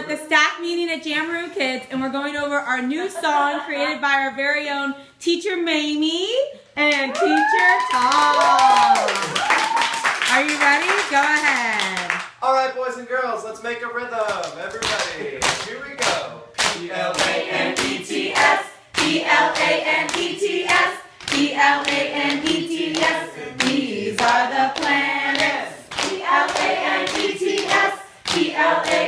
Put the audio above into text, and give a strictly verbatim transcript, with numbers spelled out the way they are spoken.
at the staff meeting at JAMaROO Kids, and we're going over our new song created by our very own Teacher Mamie and Teacher Tom. Are you ready? Go ahead. All right, boys and girls, let's make a rhythm. Everybody, here we go. P L A N E T S, P L A N E T S, P L A N E T S. These are the planets. P L A N E T S, P L A